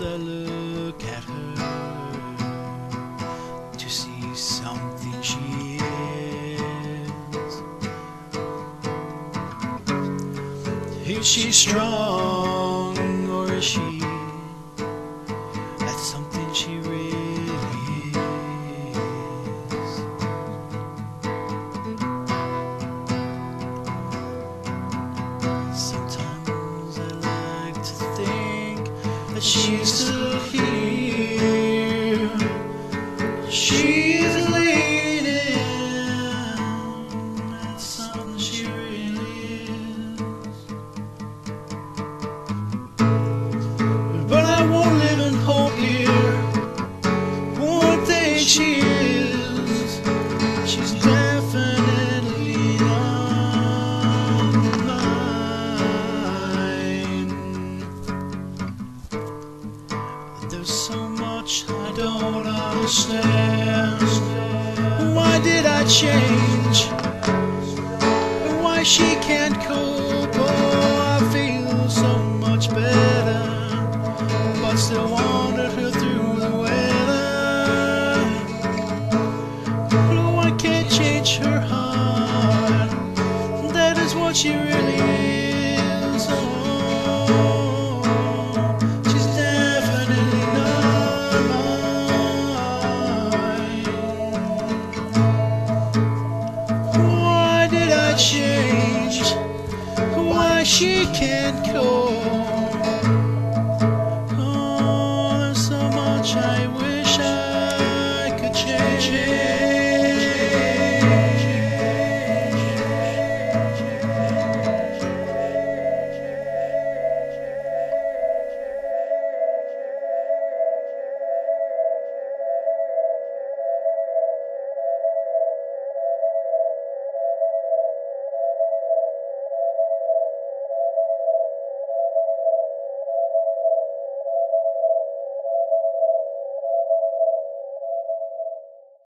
Sometimes I look at her to see something she is. Is she strong, or is she that's something she really is? Sometimes I like to think that she's still here. She's leading, that's something she really is. But I won't live in hope here. One thing she is, she's definitely not mine. There's so much I don't understand. Why did I change? Why she can't cope? Oh, I feel so much better, but still wandered her through the weather. No, I can't change her heart. That is what she really is. Oh, she's definitely not mine. Why did I change? Why she can't cope?